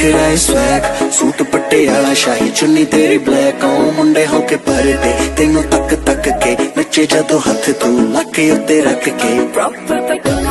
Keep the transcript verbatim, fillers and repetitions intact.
ਵੱਖਰਾ ਏ swag, suit Patiala शाही चुन्नी तेरी ब्लैक, ओ मुंडे होके परदे तेनू तक तक के नचे जदों हथ तू लक उत्ते रख के।